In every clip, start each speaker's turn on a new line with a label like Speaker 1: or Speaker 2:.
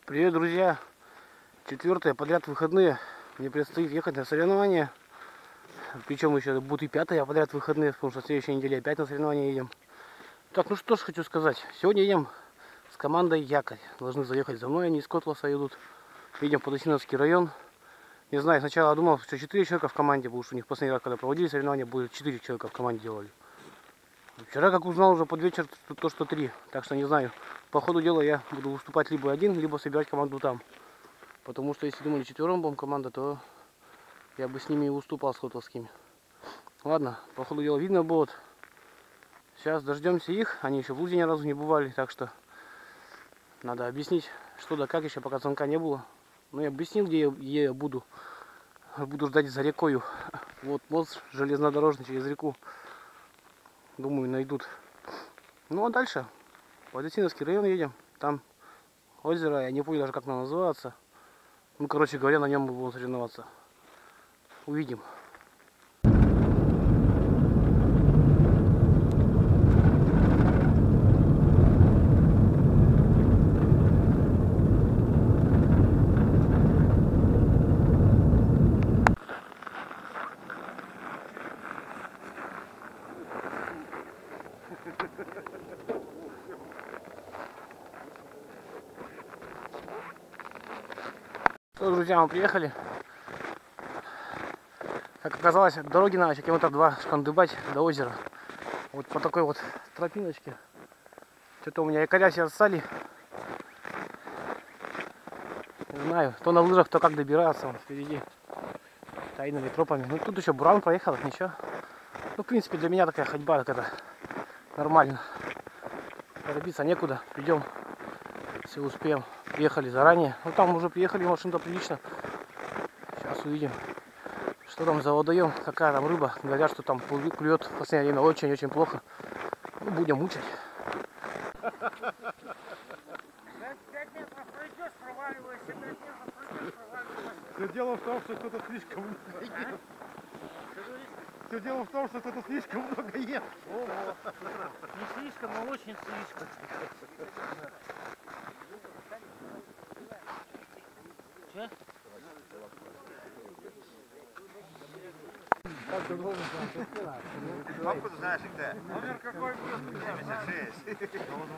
Speaker 1: Привет, друзья! 4-е подряд выходные. Мне предстоит ехать на соревнования. Причем еще будут и 5-е подряд выходные, потому что в следующей неделе опять на соревнования едем. Так, ну что ж хочу сказать. Сегодня едем с командой Якорь. Должны заехать за мной, они из Котласа едут. Едем в Подосиновский район. Не знаю, сначала думал, что 4 человека в команде, потому что у них последний раз, когда проводили соревнования, будет 4 человека в команде делали. Вчера, как узнал уже под вечер, то что 3. Так что не знаю. По ходу дела я буду выступать либо один, либо собирать команду там. Потому что если думали 4-м будем команда, то я бы с ними и уступал, с котловскими. Ладно, по ходу дела видно будет. Сейчас дождемся их. Они еще в Лузе ни разу не бывали, так что надо объяснить, что да как, еще пока звонка не было. Ну, я объяснил, где я буду. Буду ждать за рекою. Вот мост железнодорожный через реку. Думаю, найдут. Ну, а дальше в Подосиновский район едем. Там озеро, я не помню даже, как оно называется. Ну, короче говоря, на нем мы будем соревноваться. Увидим. Что, друзья, мы приехали. Как оказалось, дороги надо еще километра 2 шкандыбать до озера. Вот по такой вот тропиночке. Что-то у меня якоря все отстали. Не знаю, то на лыжах, то как добираться. Вон впереди тайными тропами. Ну тут еще буран проехал, ничего. Ну, в принципе, для меня такая ходьба, так это нормально. Торопиться некуда. Идем, если успеем. Приехали заранее. Ну там уже приехали, машина-то прилично. Сейчас увидим, что там за водоем, какая там рыба. Говорят, что там клюет в последнее время очень-очень плохо. Ну, будем мучать.
Speaker 2: Все дело в том, что кто-то слишком много ест. Все дело в том, что кто-то слишком много ест.
Speaker 3: Не слишком, а очень слишком. Че?
Speaker 2: Откуда знаешь где? Номер какой будет? 76.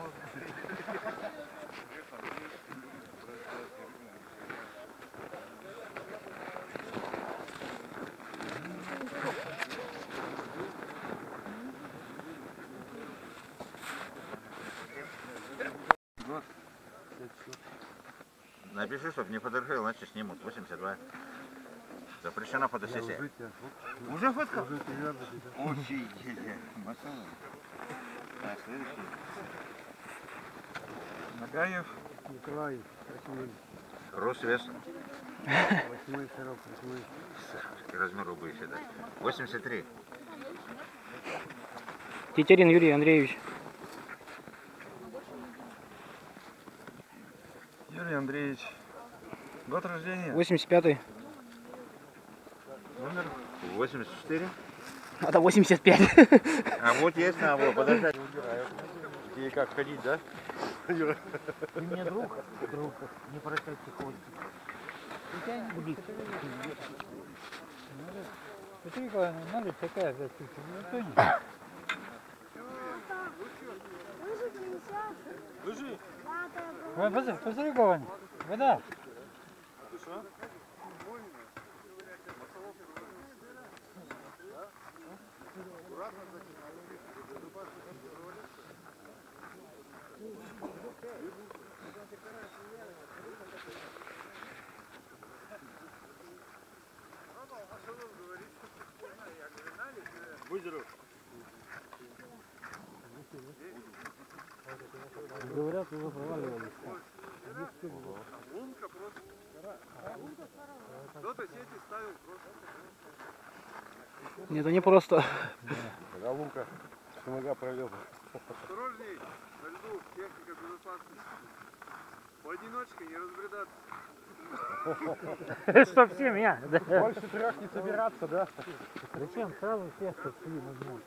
Speaker 4: Напиши, чтобы не подорожил, значит снимут. 82. Запрещена фотосессия. Уже фотка? Очень. Так, следующий.
Speaker 2: Нагаев.
Speaker 1: Николай,
Speaker 4: Рост, вес.
Speaker 1: 8 сорок, 8.
Speaker 4: Размер рубы еще, да. 83.
Speaker 1: Тетерин Юрий Андреевич.
Speaker 2: Юрий Андреевич. Год рождения.
Speaker 1: 85-й.
Speaker 2: Номер.
Speaker 4: 84.
Speaker 1: Это 85.
Speaker 4: А вот есть на вот, подожди.
Speaker 2: И как ходить, да?
Speaker 3: Ты мне друг? Друг. Не прощай психологи. Будет.
Speaker 5: Смотри, надо такая зацепка.
Speaker 2: Лыжи.
Speaker 5: Посмотри, Говань, вода.
Speaker 2: Вызеров.
Speaker 1: Говорят, уже проваливались.
Speaker 2: Лунка просто. Кто-то сети ставил просто.
Speaker 1: Нет, это не просто.
Speaker 2: Да, лунка. Нога пролезла.
Speaker 6: Осторожней, на льду, техника безопасности. Поодиночке не разбредаться.
Speaker 5: Чтоб всем я.
Speaker 2: Больше 3 не собираться, да?
Speaker 5: Зачем сразу всех шли нажмут?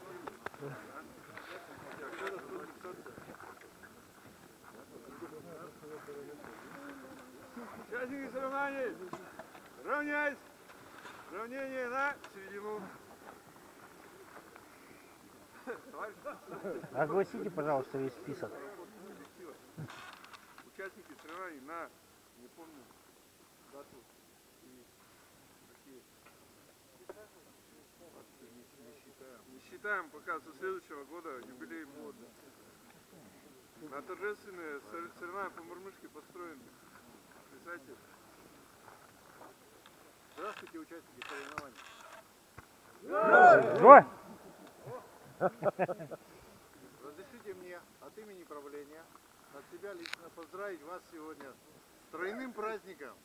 Speaker 6: Участники соревнований, равняйсь. Равнение на середину.
Speaker 1: Огласите, пожалуйста, весь список.
Speaker 6: Участники соревнований на, не помню, дату и какие. Не считаем пока со следующего года юбилей будет. На торжественные соревнования по мурмышке построены. Представьте. Здравствуйте, участники соревнований.
Speaker 5: Ой!
Speaker 2: Разрешите мне от имени правления, от себя лично поздравить вас сегодня с тройным праздником.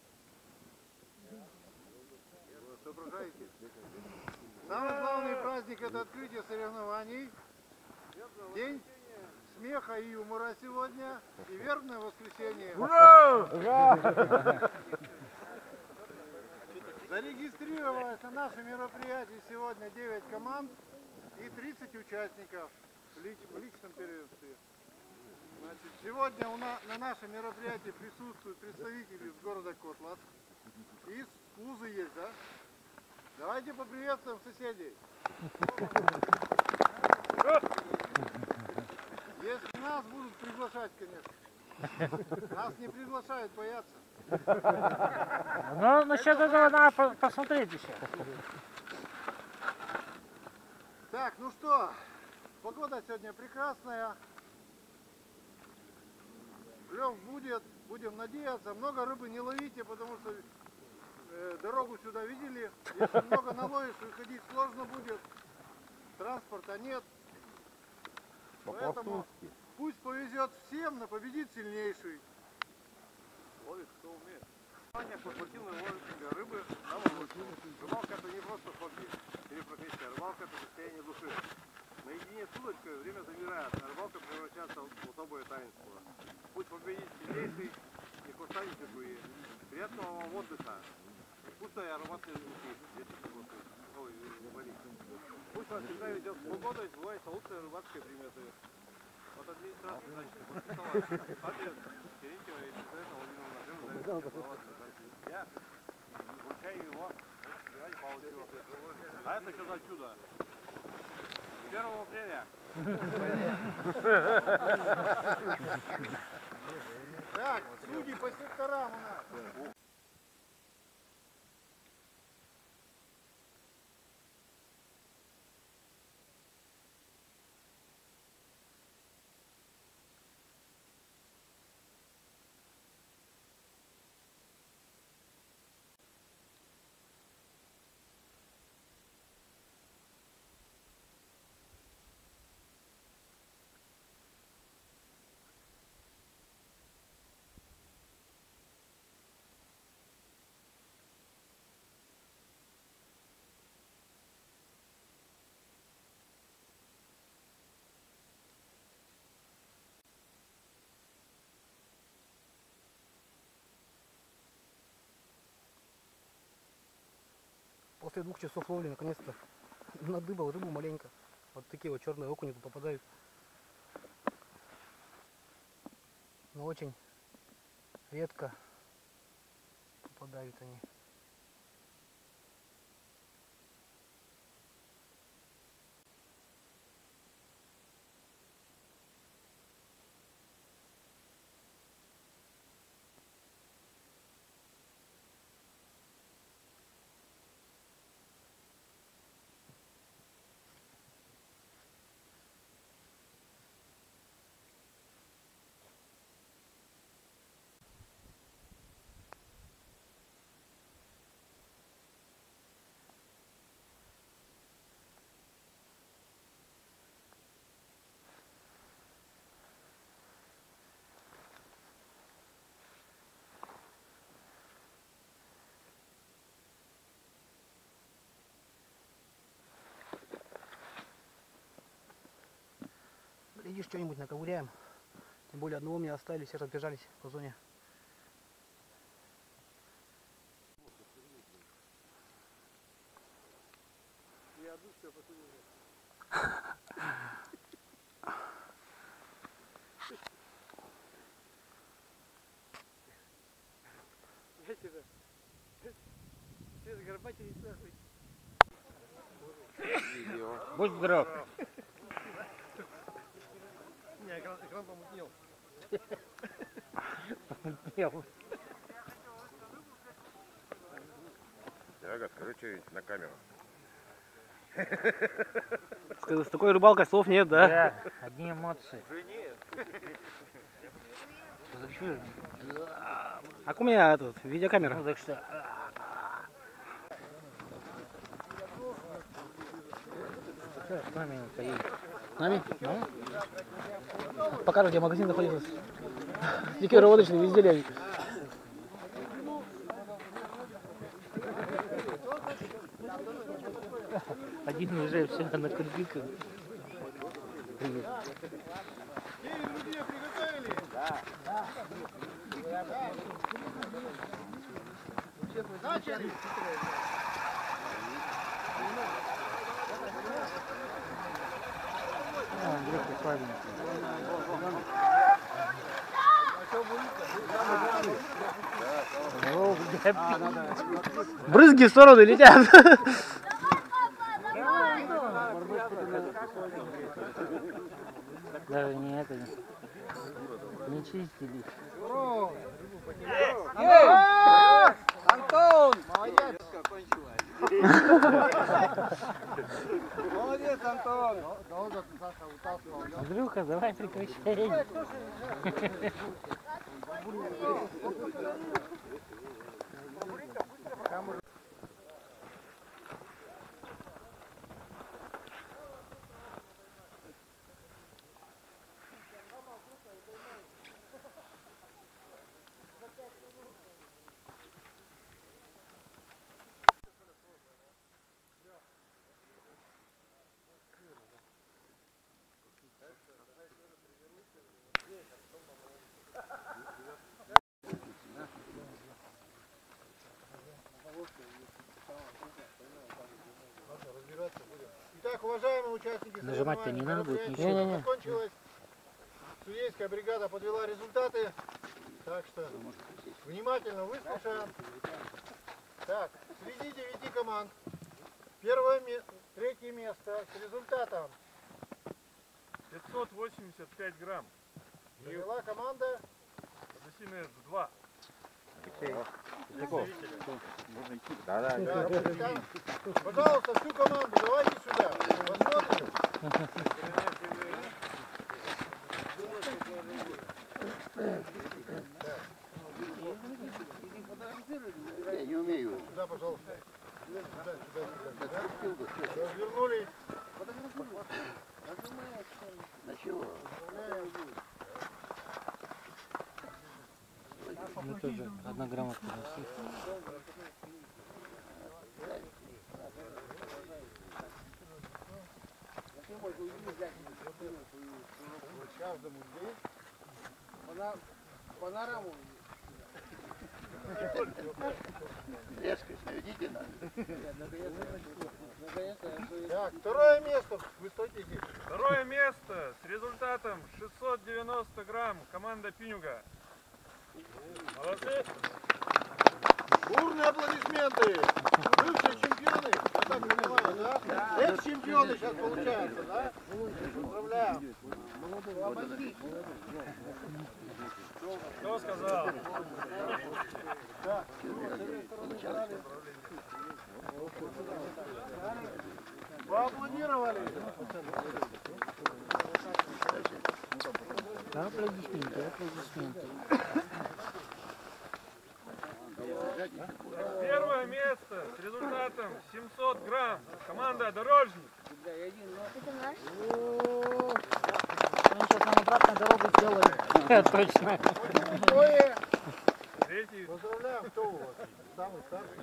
Speaker 2: Соображаете? Самый главный праздник — это открытие соревнований, день смеха и юмора сегодня и вербное воскресенье. Зарегистрировалось на нашем мероприятии сегодня 9 команд и 30 участников в личном первенстве. Значит, сегодня на нашем мероприятии присутствуют представители из города Котлас. Из Узы есть, да? Давайте поприветствуем соседей. Если нас будут приглашать, конечно. Нас не приглашают, боятся.
Speaker 3: Ну, насчет этого надо посмотреть еще.
Speaker 2: Так, ну что, погода сегодня прекрасная. Клев будет, будем надеяться. Много рыбы не ловите, потому что дорогу сюда видели. Если много наловишь, выходить сложно будет. Транспорта нет. Поэтому пусть повезет всем, но победит сильнейший. Ловит кто умеет. По спортивной ловле рыбы на молочку. Рыбалка — это не просто хобби или профессия. Рыбалка — это состояние души. Наедине с удочкой время замирает, а рыбалка превращается в особое таинство. Пусть победит сильнейший, не хватайте любые. Приятного вам отдыха. Вкусной ароматной звуки. Ой, вали. Пусть вас всегда ведет с погодой, сбывается лучшие рыбацкие приметы. От администрации, значит, подписала адрес Терентьева и Елизавета Владимировна. Я вручаю его Павловичу. А это что за чудо? 1 апреля. Так, судьи по секторам у нас.
Speaker 1: После 2 часов ловли наконец-то надыбал рыбу маленько. Вот такие вот черные окуни тут попадают. Но очень редко попадают они. Глядишь, что-нибудь наковыряем. Тем более одного мне оставили, все разбежались по зоне.
Speaker 6: Я одну все посудил.
Speaker 1: тебя. Все загорбатились нахуй.
Speaker 5: Будь здоров.
Speaker 2: Не, экран помутнел.
Speaker 6: Ага, скажи что-нибудь на камеру.
Speaker 1: С такой рыбалкой слов нет, да?
Speaker 5: Да, одни эмоции.
Speaker 1: А у меня тут видеокамера.
Speaker 5: Ну так что... С нами поедем.
Speaker 1: С нами?
Speaker 5: Ну,
Speaker 1: Покажу, где магазин находится. Дикий изделия.
Speaker 5: один уже все на курбиках.
Speaker 2: Эй, друзья, приготовили? Да. Начали.
Speaker 5: Андрюха слабенький.
Speaker 1: Брызги в сторону летят.
Speaker 5: Даже не это, не чистили.
Speaker 2: Антон! Молодец! Молодец, Антон! Долго ты, Саша, вытаскивал.
Speaker 5: Андрюха, давай прекращай.
Speaker 2: Итак, уважаемые участники
Speaker 5: Нажимать-то не надо будет ничего.
Speaker 2: мероприятие закончилось. Судейская бригада подвела результаты. Так что внимательно выслушаем. Так, среди 9 команд третье место с результатом
Speaker 6: 585 грамм.
Speaker 2: заняла команда.
Speaker 6: Подосиное 2.
Speaker 4: Да.
Speaker 2: Пожалуйста, всю команду давайте сюда. Посмотрим.
Speaker 7: Я не умею.
Speaker 2: Сюда, пожалуйста. Сюда. Развернулись.
Speaker 7: На чего?
Speaker 5: Мне тоже 1 грамота носи.
Speaker 2: Каждому здесь. Панораму.
Speaker 7: Резкость наведите надо.
Speaker 2: Так, второе место. Вы стойте здесь.
Speaker 6: Второе место с результатом 690 грамм. Команда Пинюга. Молодцы.
Speaker 2: Бурные аплодисменты. Бывшие чемпионы. Я так понимаю, да? Экс-чемпионы сейчас получаются, да? Поздравляем.
Speaker 6: Кто сказал?
Speaker 2: Да. Поаплодировали.
Speaker 5: Аплодисменты, аплодисменты.
Speaker 6: Первое место с результатом 700 грамм. Команда Дорожник.
Speaker 5: Мы сейчас нам обратно дорогу сделаем. Точно.
Speaker 2: Второе.
Speaker 6: Третий.
Speaker 2: Поздравляем. Кто у вас? Самый старший.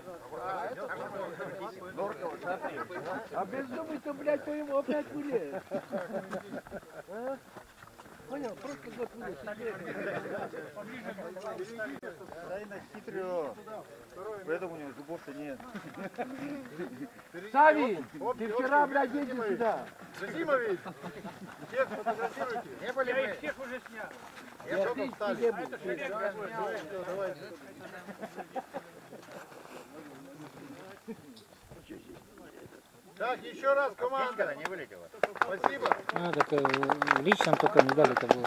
Speaker 1: А беззубый-то, блядь, по ему опять гуляет. Понял? Просто
Speaker 4: Тайна хитрый. Поэтому у него зубов-то нет.
Speaker 1: Сави, ты вчера, блядь, едешь сюда.
Speaker 2: Зазимович, всех фотографируйте. Не были
Speaker 3: Я
Speaker 2: мы?
Speaker 3: их всех уже снял.
Speaker 2: Я что там стали? Так, еще раз команда.
Speaker 7: Не вылетела.
Speaker 2: Спасибо.
Speaker 5: А, так в личном только медаль-то было.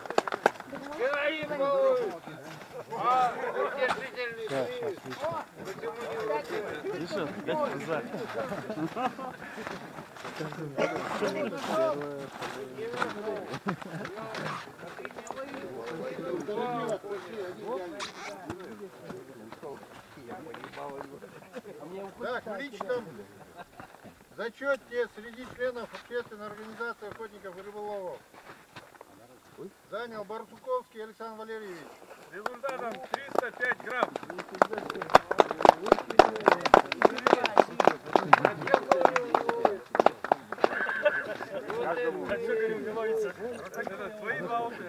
Speaker 2: Так, в личном зачете среди членов общественной организации охотников и рыболовов занял Барсуковский Александр Валерьевич.
Speaker 6: Результатом 305 грамм. Это твои баллы.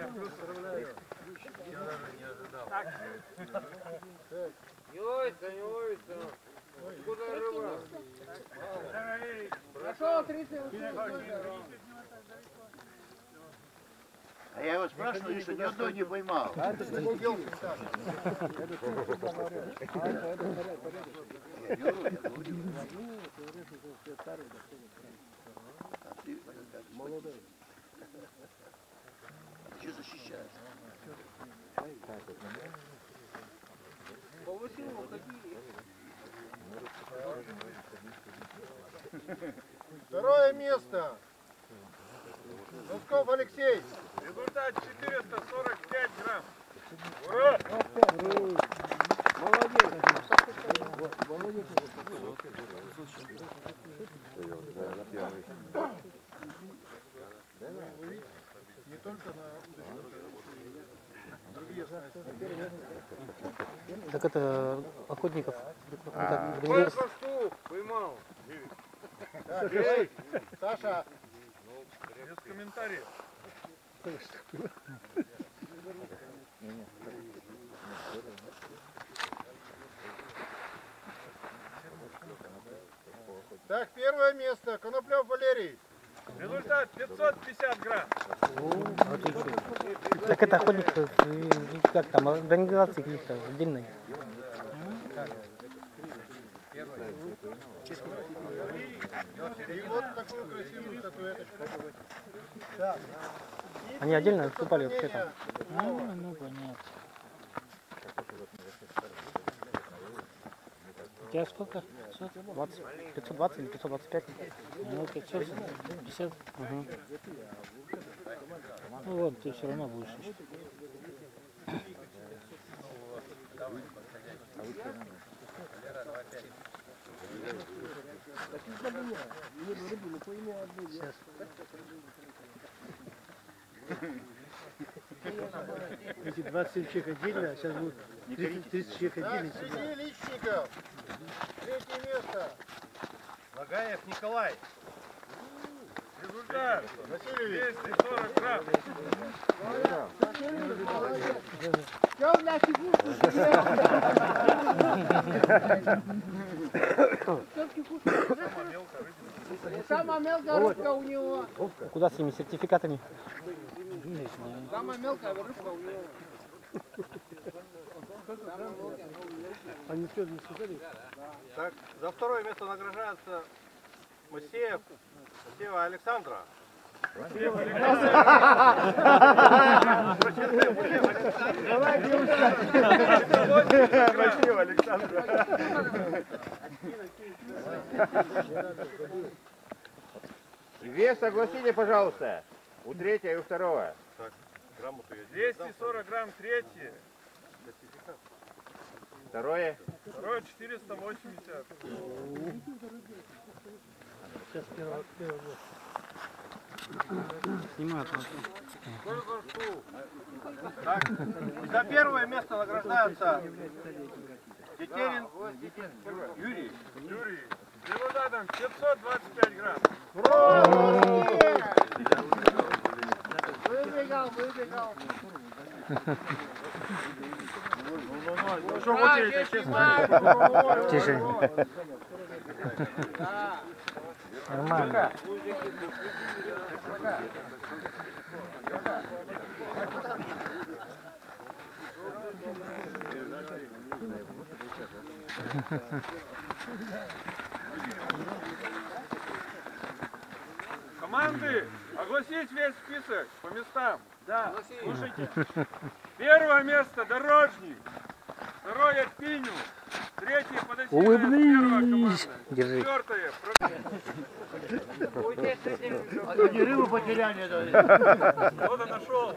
Speaker 6: Не ловится, не ловится. Куда рыба?
Speaker 2: Прошел 30.
Speaker 7: А я его спрашиваю, что ни одной не поймал.
Speaker 2: А это что был белый?
Speaker 7: Молодой. Что защищаешь?
Speaker 2: Второе место. Носков Алексей.
Speaker 6: Результат 445 грамм. Ура!
Speaker 2: Не только на удочку.
Speaker 5: Так это охотников.
Speaker 6: Сколько штук поймал?
Speaker 2: Так, Саша.
Speaker 6: Без комментариев.
Speaker 2: Так, первое место. Коноплев Валерий.
Speaker 6: Результат 550 грамм.
Speaker 5: Отлично. Так это охотник, как там, организации каких-то отдельной.
Speaker 2: И вот такую красивую статуэточку. Так.
Speaker 5: Они отдельно выступали вообще там.
Speaker 3: Ну, понятно. У тебя сколько?
Speaker 5: 20, 520 или 525.
Speaker 3: Ну, 550.
Speaker 5: Угу.
Speaker 3: Ну вот, ты все равно будешь еще.
Speaker 1: Эти 27 человек отдельно, а сейчас будут 30 человек
Speaker 2: Так,
Speaker 1: отдельно.
Speaker 2: среди личников. Третье место.
Speaker 6: Лагаев Николай. Результат
Speaker 2: Васильевич.
Speaker 6: 240 грамм.
Speaker 2: Самая мелкая рыбка у него.
Speaker 5: Куда с этими сертификатами?
Speaker 2: Самая мелкая рыбка у него.
Speaker 1: Они что, не сказали?
Speaker 2: Так, за второе место награждается Моисеев, Моисеева Александра.
Speaker 4: Вес согласите, пожалуйста. У третьего и у второго.
Speaker 6: 240 грамм третье.
Speaker 4: Второе.
Speaker 6: Второе 480.
Speaker 1: Сейчас первый год.
Speaker 5: Снимают вас.
Speaker 2: Сколько штук? Так, за первое место награждается Тетерин Юрий.
Speaker 6: Юрий. Результатом 525 грамм.
Speaker 2: Браво!
Speaker 5: Выбегал, выбегал.
Speaker 4: Ну что, вот это честно.
Speaker 3: Тише. Нормально.
Speaker 6: Команды, огласить весь список по местам. Да. Слушайте. Первое место дорожник. Второе Пиню. Третье подосиное первая
Speaker 3: Улыбнись.
Speaker 6: команда.
Speaker 3: Держи.
Speaker 6: Четвертое
Speaker 7: Они рыбу потеряли.
Speaker 6: кто-то нашел.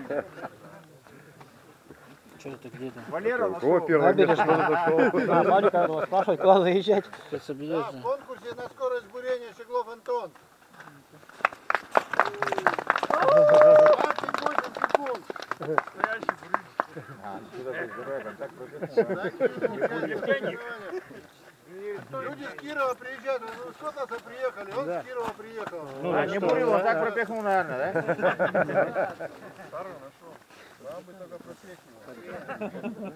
Speaker 3: Что это где-то?
Speaker 4: Валера нашел. Первое место нашел.
Speaker 1: А, Валика надо спрашивать, куда заезжать.
Speaker 3: Сейчас
Speaker 2: Да,
Speaker 3: обязательно.
Speaker 2: в конкурсе на скорость бурения Щеглов Антон. 28 секунд. Люди с Кирова приезжают, ну с Котаса приехали, он с Кирова приехал.
Speaker 4: А не бурил, а так пропихнул, наверное, да?
Speaker 2: Второй нашел. Вам бы только просвечивал.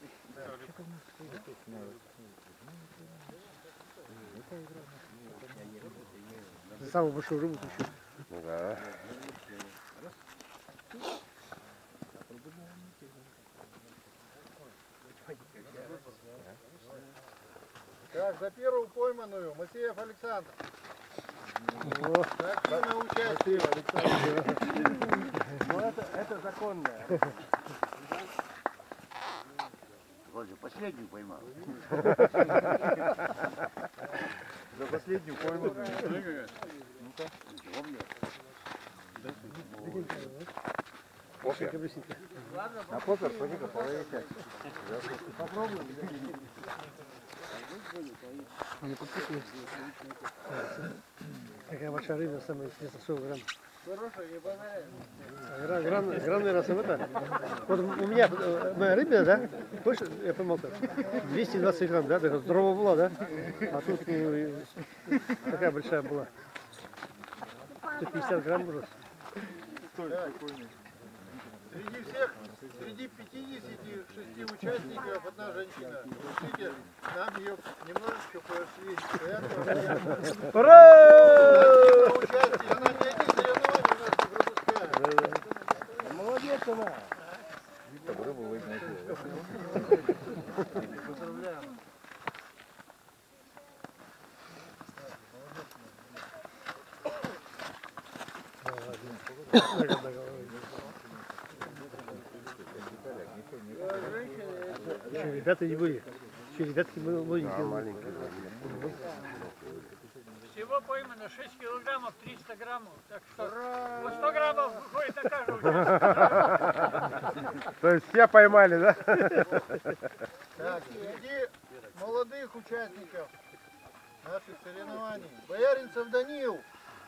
Speaker 1: Самую большую рыбу еще.
Speaker 2: Так, за первую пойманную Масеев Александр. Активное участие.
Speaker 4: Ну это законное.
Speaker 7: Вот же последнюю поймал.
Speaker 4: За последнюю пойму. А попер, смотри-ка, половите.
Speaker 1: Не подписывайся. Какая большая рыба, самая интересная, 40 грамм.
Speaker 2: Хорошая, не понравилась.
Speaker 1: Грамм, наверное, это. Вот у меня моя рыба, да, больше, я поймал, 220 грамм, да, такая здоровая была, да, а тут такая большая была. 150 грамм уже.
Speaker 2: Среди всех, среди 56 участников одна женщина. Слушайте, нам ее немножечко прошли.
Speaker 1: Ура!
Speaker 2: Участие, она не одни соревнования у нас не пропускает.
Speaker 1: Молодец она.
Speaker 2: Поздравляем.
Speaker 1: Еще ребята не были. Еще ребятки маленькие.
Speaker 3: Всего поймано 6 килограммов, 300 граммов. Так что по 100 граммов выходит на каждого участника.
Speaker 4: То есть все поймали, да?
Speaker 2: Так, среди молодых участников наших соревнований Бояринцев Данил.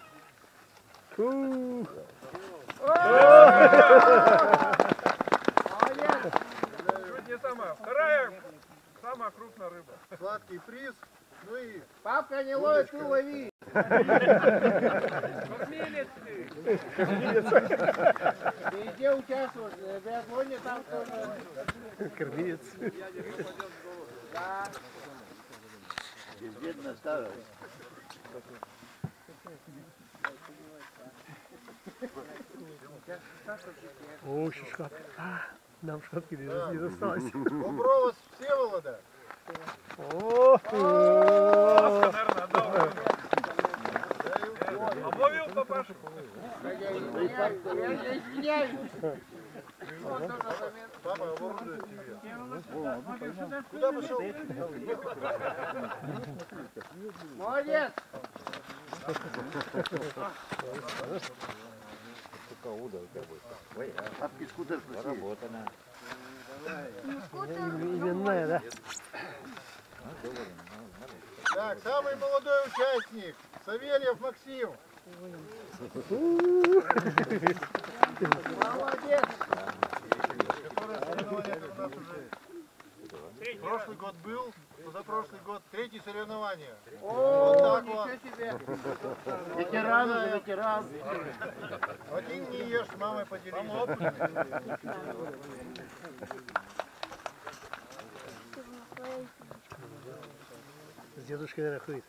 Speaker 6: Чуть не сама. Вторая самая крупная рыба.
Speaker 2: Сладкий приз. Ну и
Speaker 5: Папка не ловит, ты лови.
Speaker 6: Кормилец ты.
Speaker 5: Ты где участвуешь? В биатлоне там тоже.
Speaker 1: Кормилец.
Speaker 7: Безбедная старая.
Speaker 1: О, шишка. Нам шапки не досталось.
Speaker 2: Боброва Всеволода.
Speaker 6: Наверное, отдал. Обловил папашу.
Speaker 5: Я извиняюсь.
Speaker 2: Папа оборудует тебя. Куда пошел?
Speaker 5: Молодец.
Speaker 7: Папки скутер просили.
Speaker 1: Именная, да?
Speaker 2: Так, самый молодой участник. Савельев Максим.
Speaker 5: Молодец.
Speaker 2: Который соревнование у нас уже. Прошлый год был, позапрошлый год третье соревнование. Вот так вот.
Speaker 5: Ничего себе.
Speaker 7: Ветеран уже ветеран.
Speaker 2: Один не ешь, мамой поделись.
Speaker 1: С дедушкой рахует.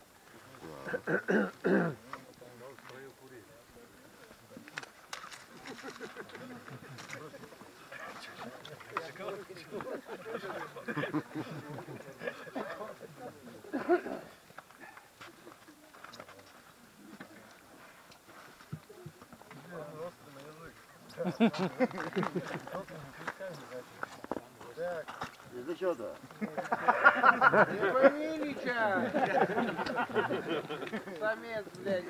Speaker 7: Из-за чего-то.
Speaker 2: Не повелича! Самец, блядь.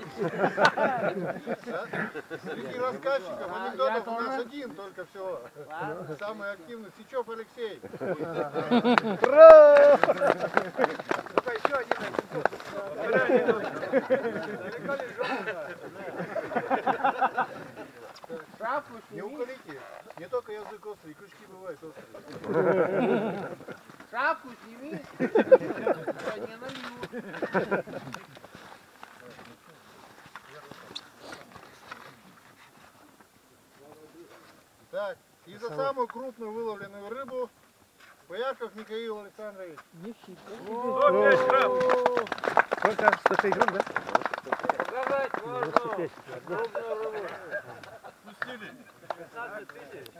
Speaker 2: Среди рассказчиков анекдотов у нас один только всего. Самый активный. Сичев Алексей. Ну-ка еще один анекдот. Не уколите. Не только язык острый, крючки бывают острые. Шапку сними. Я не налью. Так, и за самую крупную выловленную рыбу Боярков Михаил Александрович.
Speaker 1: Сколько? 106 грамм, да?
Speaker 3: Показать можно.
Speaker 1: 95.
Speaker 3: Крупную рыбу.
Speaker 6: Пустили.
Speaker 3: 15 тысяч.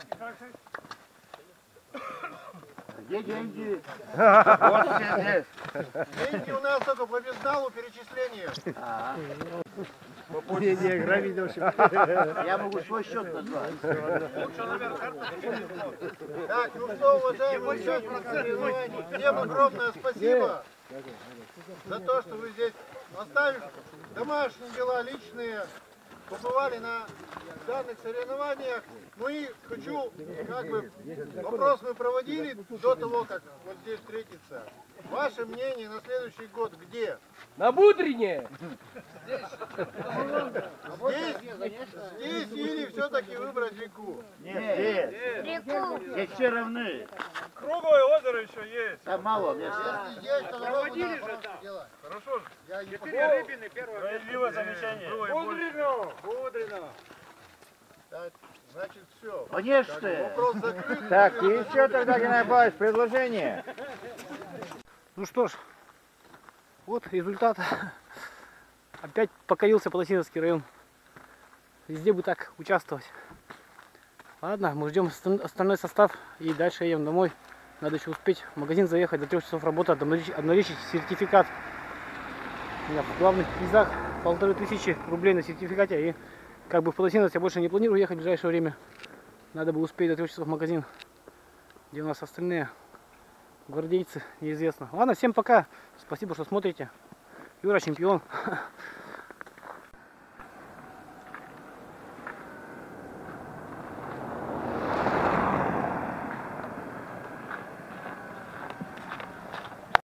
Speaker 7: Где деньги? Вот все здесь.
Speaker 2: Деньги у нас только по безналу перечисления.
Speaker 1: Не, грабить, в общем.
Speaker 7: Я могу свой счет назвать.
Speaker 2: Так, ну что, уважаемые участники соревнований, всем огромное спасибо за то, что вы здесь, оставив домашние дела личные, побывали на данных соревнованиях. Ну и хочу, как бы, вопрос мы проводили до того, как вот здесь встретиться. Ваше мнение на следующий год где?
Speaker 8: На Будрине!
Speaker 2: Здесь или все-таки выбрать реку?
Speaker 7: Нет, здесь. Здесь все равны.
Speaker 6: Круглое озеро еще есть.
Speaker 7: Там мало места.
Speaker 2: Если есть, то проводили же там.
Speaker 6: Хорошо же.
Speaker 2: Я не
Speaker 6: Справедливое замечание.
Speaker 2: Бодрина. Так, значит, все.
Speaker 7: Конечно.
Speaker 2: Вопрос закрыт.
Speaker 4: Так, и еще тогда, Геннадий Павлович, предложение.
Speaker 1: Ну что ж, вот результат. Опять покорился Плотиновский район. Везде бы так участвовать. Ладно, мы ждем остальной состав и дальше едем домой. Надо еще успеть в магазин заехать, до 3 часов работы, обналичить сертификат. У меня в главных призах 1500 рублей на сертификате. И как бы в Плотиновец я больше не планирую ехать в ближайшее время. Надо бы успеть до 3 часов в магазин. Где у нас остальные гвардейцы, неизвестно. Ладно, всем пока. Спасибо, что смотрите. Юра чемпион.